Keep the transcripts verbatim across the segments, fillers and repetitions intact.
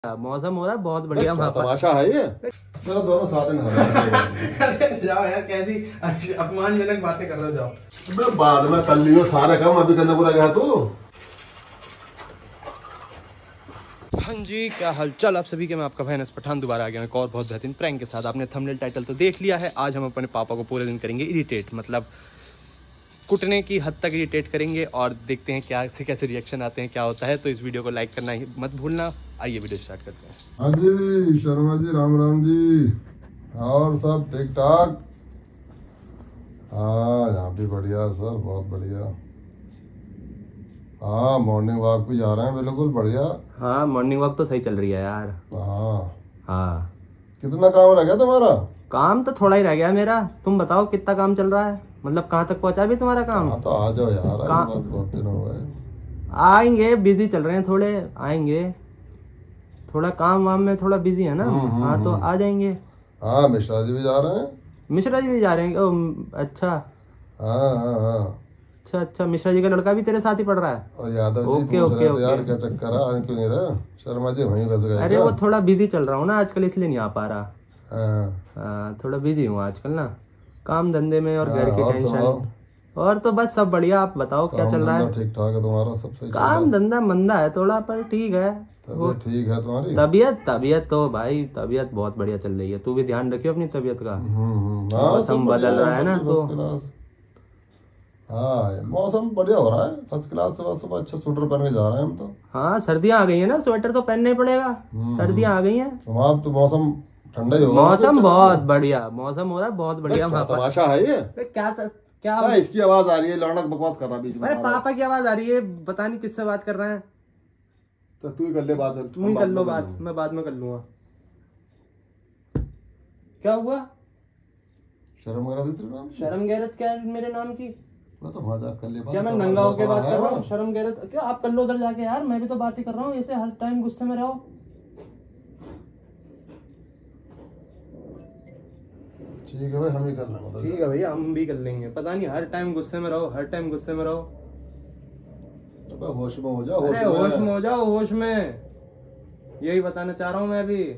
मौसम हो रहा है बहुत बढ़िया। वहाँ पर तमाशा है ये। चलो दोनों साथ में जाओ यार, कैसी अपमानजनक बातें कर रहे हो। जाओ बाद में कर लियो सारे काम, अभी करने को लगा तू। हाँ जी, क्या हालचाल आप सभी के। मैं आपका भाई अनस पठान दोबारा आ गया एक और बहुत बेहतरीन प्रैंक के साथ। आपने थंबनेल टाइटल तो देख लिया है। आज हम अपने पापा को पूरे दिन करेंगे इरिटेट, मतलब कुटने की हद तक इरिटेट करेंगे और देखते हैं क्या से कैसे रिएक्शन आते हैं, क्या होता है। तो इस वीडियो को लाइक करना ही मत भूलना। आइए वीडियो स्टार्ट करते हैं। हाँ जी शर्मा जी, राम राम जी, और सब ठीक ठाक। हाँ यहाँ भी बढ़िया सर, बहुत बढ़िया। हाँ मॉर्निंग वॉक भी जा रहे हैं, बिल्कुल बढ़िया। हाँ मॉर्निंग वॉक तो सही चल रही है यार। हाँ हाँ कितना काम रह गया तुम्हारा? काम तो थोड़ा ही रह गया मेरा। तुम बताओ कितना काम चल रहा है, मतलब कहाँ तक पहुँचा भी तुम्हारा काम? हाँ तो आ जाओ यार, का... बहुत बहुत दिन हो गए। आएंगे, बिजी चल रहे हैं थोड़े, आएंगे। थोड़ा काम वाम में थोड़ा बिजी है ना। हाँ तो आ जाएंगे। हाँ मिश्रा जी भी जा रहे हैं। मिश्रा जी भी जा रहे हैं? ओ, अच्छा हाँ हाँ हाँ अच्छा अच्छा। मिश्रा जी का लड़का भी तेरे साथ ही पढ़ रहा है? और यादव जी ओके पूछ ओके रहे थे ओके। यार क्या चक्कर है, आज क्यों नहीं रहे? शर्मा जी वहीं बस गए। अरे वो थोड़ा बिजी चल रहा हूँ ना आजकल, इसलिए नहीं आ पा रहा। हाँ हाँ थोड़ा बिजी हूँ आजकल ना, काम धंधे में और घर की और टेंशन। और तो बस सब बढ़िया। आप बताओ क्या चल रहा है? ठीक ठाक है तुम्हारा? सब सही? काम धंधा मंदा है थोड़ा, पर ठीक है। तबीयत ठीक है तुम्हारी? तबीयत तबीयत तो भाई तबीयत बहुत बढ़िया चल रही है। तू भी ध्यान रखियो अपनी तबीयत का। मौसम बदल रहा है ना तो। हाँ मौसम बढ़िया हो रहा है, फर्स्ट क्लास। सुबह सुबह अच्छा स्वेटर पहन के जा रहे हैं हम तो। हाँ सर्दियाँ आ गई है ना, स्वेटर तो पहनना ही पड़ेगा। सर्दियाँ आ गई हैं। वहाँ तो मौसम ठंडा ही होगा। मौसम बहुत बढ़िया मौसम हो रहा है, बहुत बढ़िया। वहाँ पर तमाशा है ये। क्या क्या आ, इसकी आवाज आ रही है, लौंडक बकवास कर रहा है बीच में। अरे पापा की आवाज आ रही है, पता नहीं किससे बात कर रहे हैं। तो तू ही कर ले बात। तुम ही कर लो बात, मैं बाद में कर लूंगा। क्या हुआ? शर्म गैरत तेरे नाम? शर्म गैरत क्या है मेरे नाम की? मैं तो मजाक कर ले। क्या मैं नंगा होके बात कर रहा हूँ? शर्म गैरत क्या? आप कर लो उधर जाके यार, मैं भी तो बात ही कर रहा हूँ। ऐसे हर टाइम गुस्से में रहो। ठीक है भाई, हम ही कर लेंगे। ठीक है भैया, हम भी कर लेंगे। पता नहीं हर टाइम गुस्से में रहो, हर टाइम गुस्से में रहो। अबे होश में हो जाओ। होश में होश में हो जाओ, होश में। यही बताना चाह रहा हूँ मैं भी।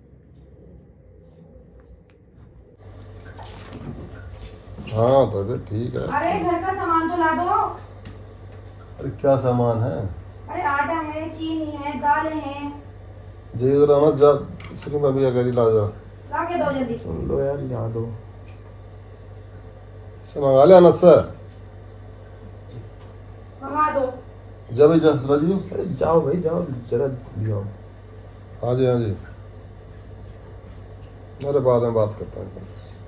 हाँ तो अभी ठीक है। अरे घर का सामान तो ला दो। अरे क्या सामान है? अरे आटा है, चीनी है, दालें हैं। जी जरा मत जा, इसलिए मैं भी अगर ला जा। ला के दो जल्दी। सुन लो यार, ला दो। से मंगा ले अनस से। मंगा दो। जा भाई जा, राजी हो? अरे जाओ भाई जाओ, जरा जाओ। हाँ जी हाँ जी, अरे बाद में बात करता हूँ।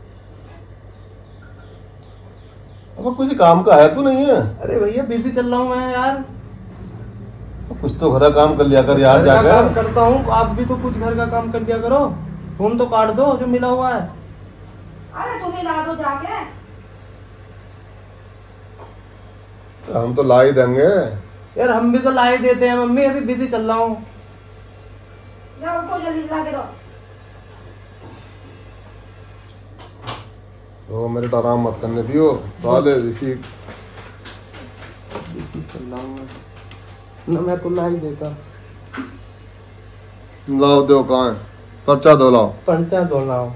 अब किसी काम का है तू नहीं है? अरे भैया बिजी चल रहा हूँ मैं यार। कुछ तो घर का काम कर लिया कर यार। घर का जाकर काम करता हूँ, आप भी तो कुछ घर का काम कर दिया करो। फोन तो काट दो जो मिला हुआ है। अरे तुम ही ला दो जाके। हम तो ला ही देंगे यार। हम भी तो ला ही देते हैं मम्मी, अभी बिजी चल रहा हूँ। जाओ उठो जल्दी से ला के दो। तो मेरे तो आराम मत करने दियो साले। इसी चल रहा हूँ ना, मैं तो ला ही देता। लाओ दो कहाँ है? पर्चा दो लाओ। पर्चा दो लाओ।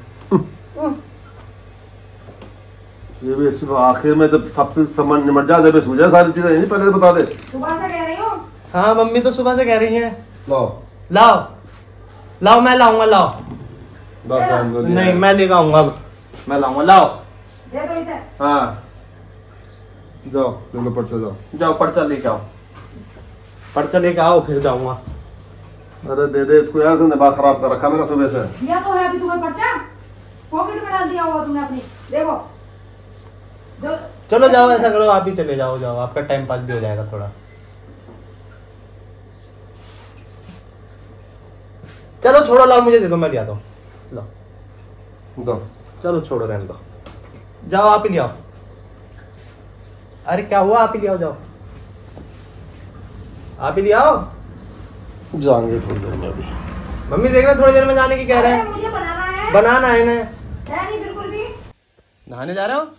ये भी इसी आखिर में जब सबसे सामान निमट जाए, जब सूझा सारी चीजें नहीं पहले तो बता दे। सुबह से कह रही हूँ। हाँ मम्मी तो सुबह से कह रही हैं। लाओ लाओ लाओ, मैं लाऊंगा। लाओ। दो नहीं मैं लेकर आऊंगा, अब मैं लाऊंगा। लाओ दे दो इसे। हाँ जाओ ले लो पर्चा, जाओ जाओ पर्चा लेके आओ। पर्चा लेके आओ फिर जाऊंगा। अरे दे दे इसको यार, तुमने दिमाग खराब कर रखा मेरा सुबह से। दिया तो है अभी तुम्हें पर्चा, पॉकेट में डाल दिया होगा तुमने अपनी। देखो दो। चलो जाओ, ऐसा करो आप ही चले जाओ। जाओ, आपका टाइम पास भी हो जाएगा थोड़ा। चलो छोड़ो, लाओ मुझे दे दो, मैं लिया दो। लो दो। चलो छोड़ो, रहने दो। जाओ आप ही ले आओ। अरे क्या हुआ, आप ही ले आओ। जाओ आप ही ले आओ। जाएंगे थोड़ी देर में अभी। मम्मी देखना थोड़ी देर में जाने की कह रहे हैं। मुझे बनाना है। बनाना है इन्हें। है नहीं बिल्कुल भी। नहाने जा रहे हो?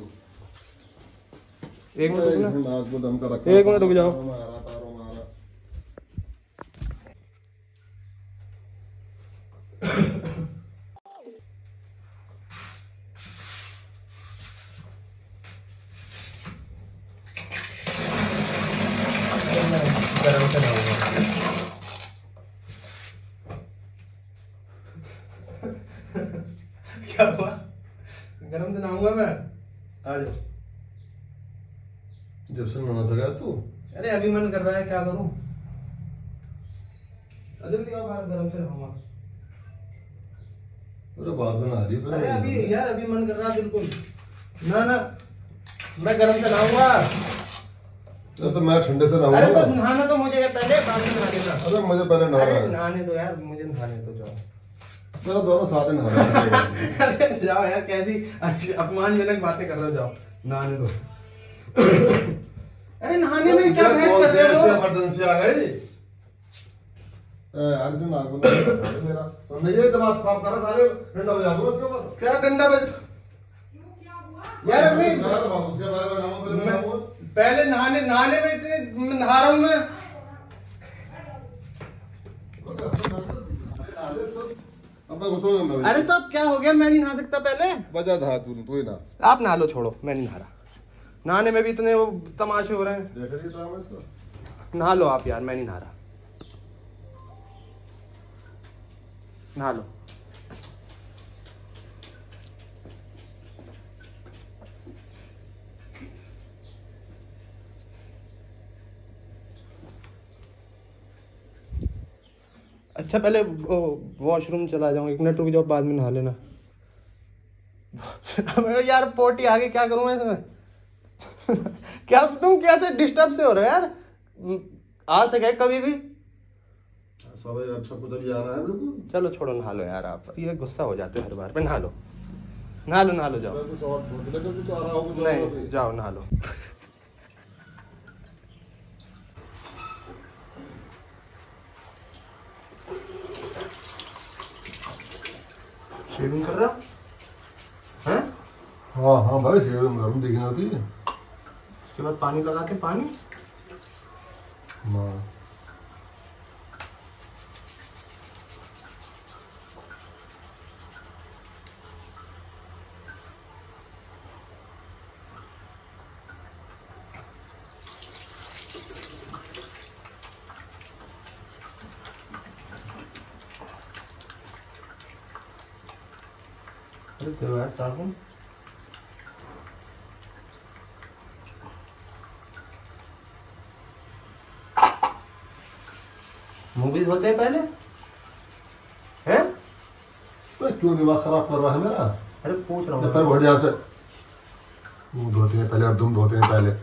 एक मिनट रुकना, नाक में दम का रखा। एक मिनट रुक जाओ। क्या हुआ? गरम से नहाऊंगा मैं। आ जाओ। जब से नहा सका तू? अरे अभी मन कर रहा है, क्या करूं? जल्दी आओ बाहर, गरम से नहाऊंगा। अरे बाद में नहा रही। अरे अभी यार अभी मन कर रहा है बिल्कुल। ना ना मैं गरम से नहाऊंगा। तो मैं ठंडे से नहाऊंगा। अरे तो नहाना तो मुझे पहले, बाद में नहा लेना। अरे मुझे पहले नहाना अरे है। नहाने दो यार, मुझे नहाने दो, जाओ। चलो दोनों साथ ही नहा। अरे जाओ यार, कैसी अपमानजनक बातें कर रहे हो, जाओ नहाने दो। अरे नहाने में क्या बहस कर रहे हो? इमरजेंसी आ गई यार, से नाक में मेरा तो नहीं है। जब काम करा सारे ठंडा हो जाऊंगा उसके ऊपर। क्या ठंडा बज यार? मैं उसके बारे में पहले नहाने नहाने में इतने नहा रहा हूं मैं। अरे तो अब क्या हो गया? मैं नहीं नहा सकता पहले? बजा था तू तू ही ना। आप नहा लो, छोड़ो, मैं नहीं नहा रहा। नहाने में भी इतने वो तमाशे हो रहे हैं। देख रही ड्रामा इसका। नहा लो आप यार, मैं नहीं नहा रहा। नहा लो। अच्छा पहले वॉशरूम चला जाऊँ, एक मिनट रुक जाओ, बाद में नहा लेना। यार पोटी आ गई, क्या करूँ मैं इसमें? क्या तुम कैसे डिस्टर्ब से हो रहे हो यार? आ सके कभी भी। सब अच्छा कुछ भी आ रहा है बिल्कुल। चलो छोड़ो, नहा लो यार। आप ये गुस्सा हो जाते हो हर बार पे। नहा लो नहा लो नहा लो, जाओ। कुछ और सोच ले, कुछ आ रहा हो कुछ नहीं, और। जाओ नहा लो। शेविंग कर रहा है? हाँ हाँ भाई, शेविंग गर्म दिखनी होती है। उसके बाद पानी लगाते, पानी हाँ। अरे क्यों यार, साबुन मुंह भी धोते हैं पहले हैं? तो क्यों दिमाग खराब कर रहा है मेरा? अरे पूछ रहा जब हूँ। पहले बढ़ जा से मुंह धोते हैं पहले और दुम धोते हैं पहले।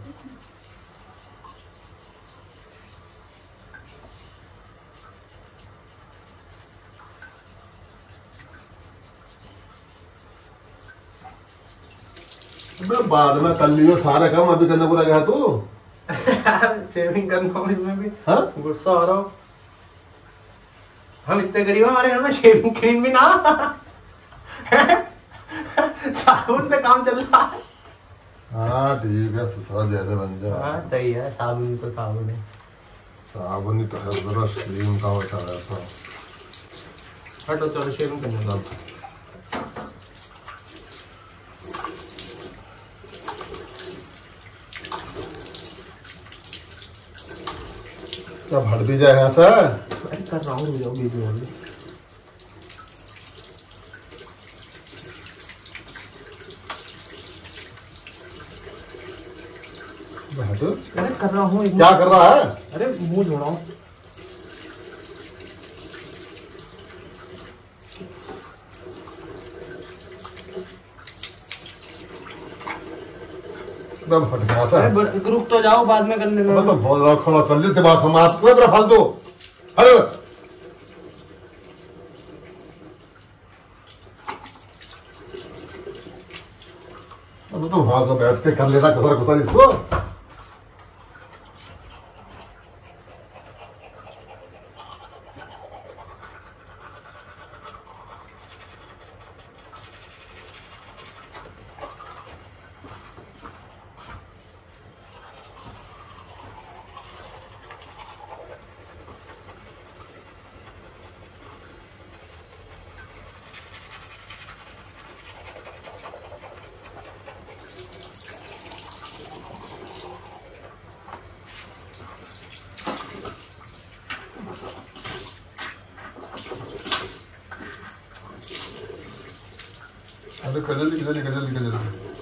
बाद में कर लियो सारे काम, अभी करने को लगा तू। शेविंग करना हो इसमें भी हाँ? गुस्सा हो रहा हो। हम इतने गरीब हैं, हमारे घर में शेविंग क्रीम भी ना। साबुन से काम चल रहा है। हाँ ठीक है, ससुरा जैसे बन जा। हाँ सही है, साबुन तो साबुन है। साबुन ही तो है, जरा क्रीम का होता है ऐसा। हटो, चलो शेविंग करने दो। क्या भर दी जाए यहाँ से? अरे कर रहा हूँ, रुक जाओ बीच में। अरे कर रहा हूँ। क्या कर रहा है? अरे मुंह धो रहा हूँ। हट गया सा। अरे रुक तो जाओ, बाद में कर लेना। मैं तो बहुत ज्यादा खड़ा चल रही दिमाग समाप्त कर मेरा फालतू। अरे अब तो वहां को बैठ के कर लेना गुसर गुसर इसको। अरे कजली कजली कजली कजली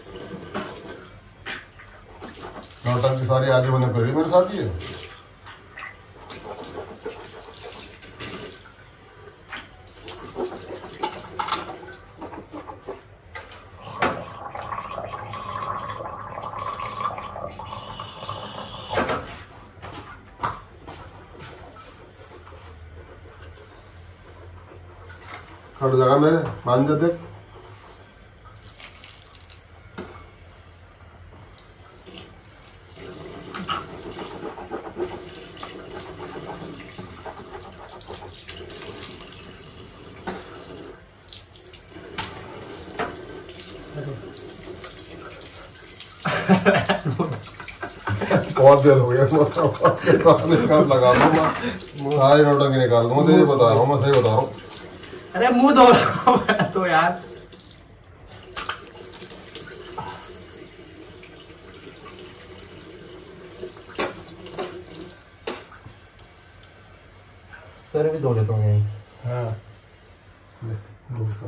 नौटंकी की सारी आगे होने करेगी मेरे साथ ये। खड़ जाएगा मेरे मान जा देख। बहुत देर हो गया निकाल लगा दूंगा सारी नौटंकी निकाल दूंगा तेरे बता रहा हूँ मैं सही बता रहा हूँ। अरे मुंह धो रहा हूं मैं तो यार। सर भी धो लेता हूँ। हाँ ले धो सर।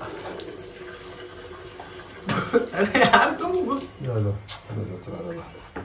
अरे यार तुम चलो चलो चलो